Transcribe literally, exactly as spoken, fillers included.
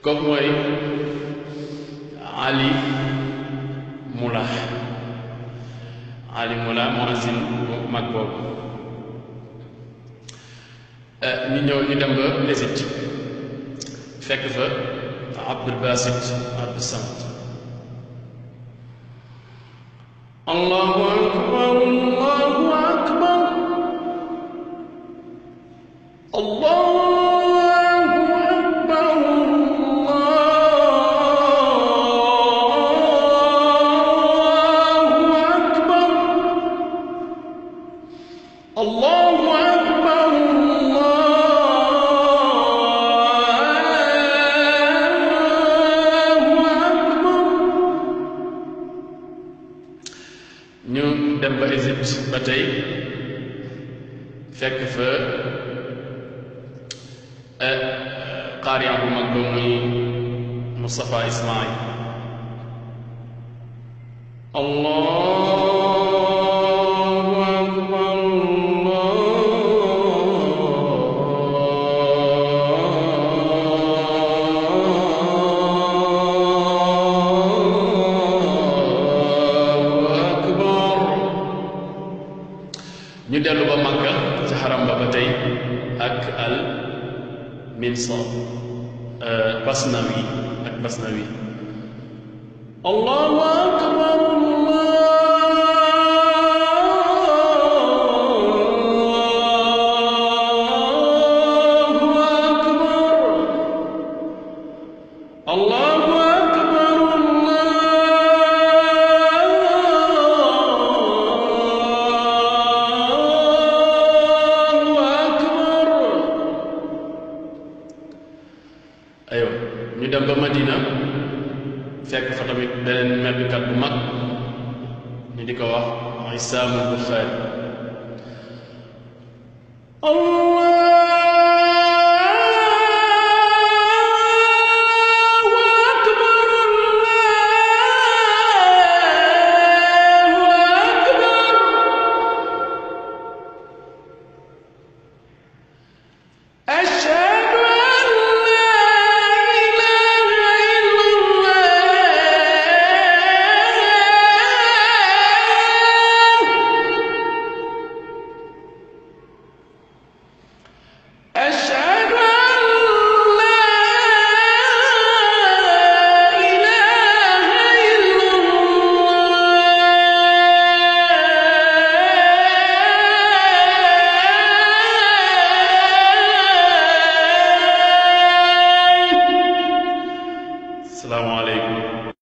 kooku mooy Ali Mula Ali Mula muazzin bu mag boobu. ñu ñëw ñu dem ba Égypte fekk fa Abdul Basit Abdul Samad. Allahu akbar Allahu akbar Allahu ñu dem ba Égypte ba tey fekk fa qaari bu mag ba muy Moustapha Ismaïl. Allahu akbar ñu dellu ba Makka ci xaram ba ba tey ak al Minsa Basnawi ak Basnawi. Allahu akbar Allahu akbar aywa ñu dem ba Madina fekk fa tamit beneen meddukat bu mag ñu di ko wax Isaamul Buxaari.